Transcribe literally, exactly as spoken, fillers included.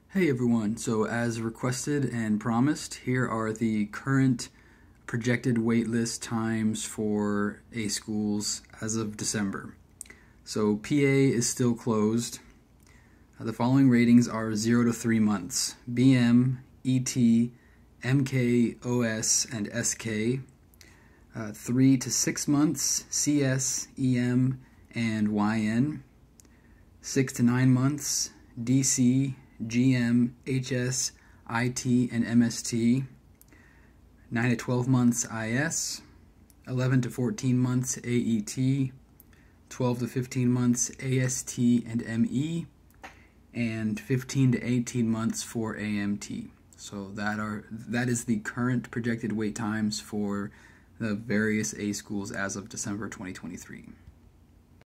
Hey everyone, so as requested and promised, here are the current projected waitlist times for A schools as of December. So P A is still closed. Uh, the following ratings are zero to three months. B M, E T, M K, O S, and S K. Uh, three to six months, C S, E M, and Y N. six to nine months, D C, G M, H S, I T, and M S T. nine to twelve months, I S. eleven to fourteen months, A E T. twelve to fifteen months, A S T and M E. And fifteen to eighteen months for A M T. So that are that is the current projected wait times for the various A schools as of December twenty twenty-three.